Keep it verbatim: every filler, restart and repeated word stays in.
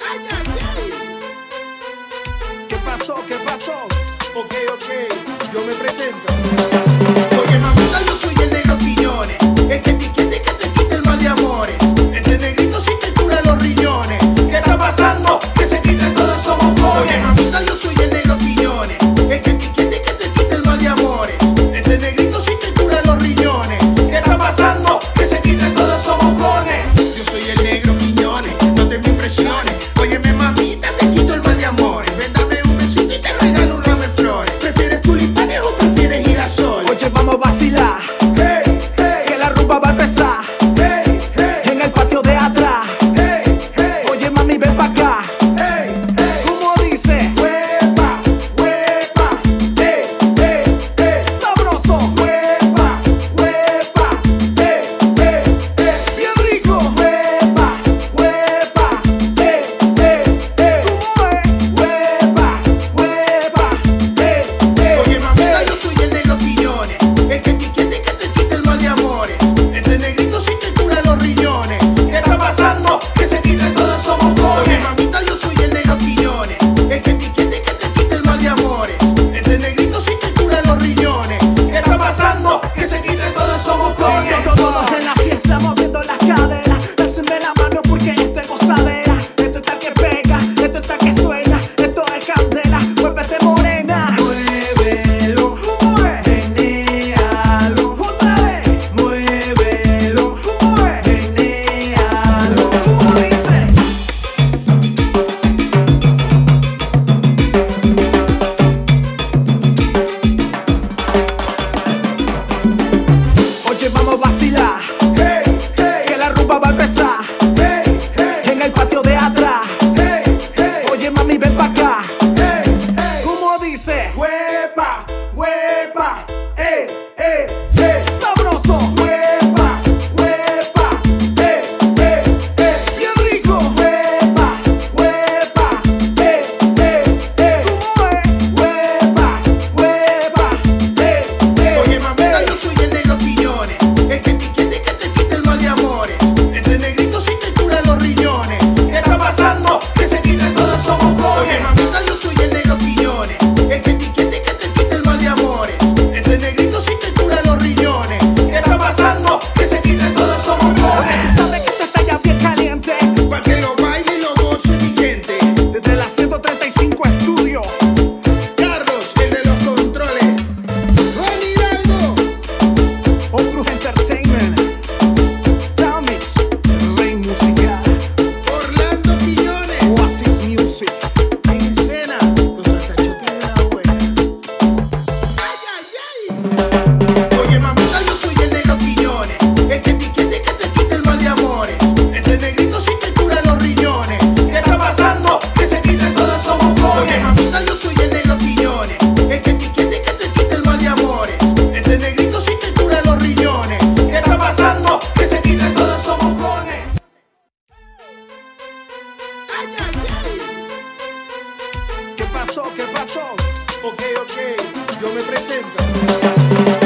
Ay, ay, ay. ¿Qué pasó? ¿Qué pasó? Ok, ok, yo me presento. Oye, mamita, yo soy el negro Quiñones, el que te quiere y que te quite el mal de amores. Este negrito sí te cura los riñones. ¿Qué está pasando? Que se quiten todos esos bocones. Oye, mamita, yo soy el negro Quiñones, el que te quiere y que te quite el mal de amores. Este negrito sí te cura los riñones. ¿Qué está pasando? Que se quiten todos esos bocones. Yo soy el negro Quiñones, no te me impresiones. Óyeme, mamita, te quito el mal de amores. Ven, dame un besito y te regalo un ramo de flores. ¿Prefieres tulipanes o prefieres girasol? Oye, vamos a vacilar, Hey, hey, que la rumba va a empezar hey, hey, en el patio de atrás. hey, hey, Oye, mami, ven pa' acá. hey, hey. ¿Cómo dice? Huepa, huepa, eh, eh, eh. Sabroso, Huepa, huepa, eh, eh, eh. bien rico. Huepa, huepa, eh, eh, eh. ¿Cómo es? Huepa, huepa, eh, eh. Oye, mamita, yo soy el negro Quiñones, el que te quiere y que te quite el mal de amores. Este negrito sí te cura los riñones. ¿Qué está pasando? Que se quiten todos esos bocones. Oye, mamita, yo soy el negro Quiñones, el que te quiere y que te quite el mal de amores. Este negrito sí te cura los riñones. ¿Qué está pasando? Que se quiten todos esos bocones. Todos en la fiesta moviendo las caderas. Dásenme la mano porque esto es gozadera. Esto está que pega, esto está que suena. Esto es candela, muévete morena. Muévelo, ¿Cómo es? menéalo. Otra vez. Muévelo, ¿Cómo es? menéalo. ¿Cómo dice? Oye, vamos a vacilar, Hey, hey, que la rumba va a empezar hey, hey, en el patio de atrás. hey, hey, Oye, mami, ven pa' acá. hey, hey. ¿Cómo dice? Huepa, huepa, eh, eh, eh. Sabroso, Huepa, huepa, eh, eh, eh. bien rico. Huepa, huepa, eh, eh, eh. ¿Cómo es? Huepa, huepa, eh, eh. Oye, mamita, yo soy el negro Quiñones, el que te quiere y que te quite el mal de amores. Este negrito sí te cura los riñones. ¿Qué está pasando? Que se quiten todos esos bocones. Oye, mamita, yo soy el negro Quiñones, el que te quiere y que te quite el mal de amores. Este negrito sí te cura los riñones. ¿Qué está pasando? Que se quiten todos esos bocones. Sabe que esto está ya bien caliente. Pa' que lo baile y lo goce mi gente. Desde las ciento treinta y cinco estudios. Carlos, el de los controles. Juan Hidalgo. Oprus Entertainment. Talmix. Rey Musical. Orlando Quiñones. Oasis Music. En escena, los sachachotes de la buena. Ay, ay, ay. Oye, mamita, yo soy el negro Quiñones, el que te quiere y que te quite el mal de amores. Este negrito sí te cura los riñones. ¿Qué está pasando? Que se quiten todos esos bocones. Oye, mamita, yo soy el negro Quiñones, el que te quiere y que te quite el mal de amores. Este negrito sí te cura los riñones. ¿Qué está pasando? Que se quiten todos esos bocones. Ay, ay, ay. ¿Qué pasó? ¿Qué pasó? Ok, ok, yo me presento.